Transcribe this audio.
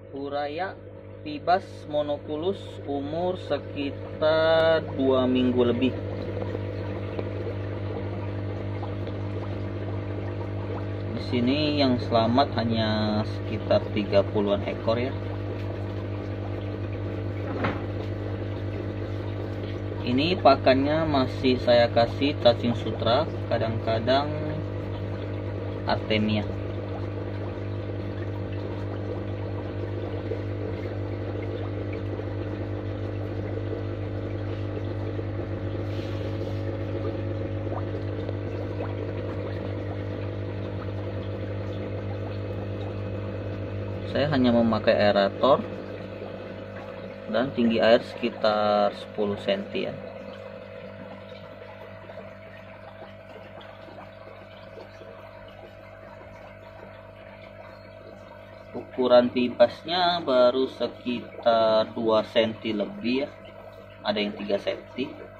Uraya Pibas monoculus, umur sekitar 2 minggu lebih. Di sini yang selamat hanya sekitar 30-an ekor ya. Ini pakannya masih saya kasih cacing sutra, kadang-kadang Artemia. Saya hanya memakai aerator dan tinggi air sekitar 10 cm ya. Ukuran pibasnya baru sekitar 2 cm lebih ya, ada yang 3 cm.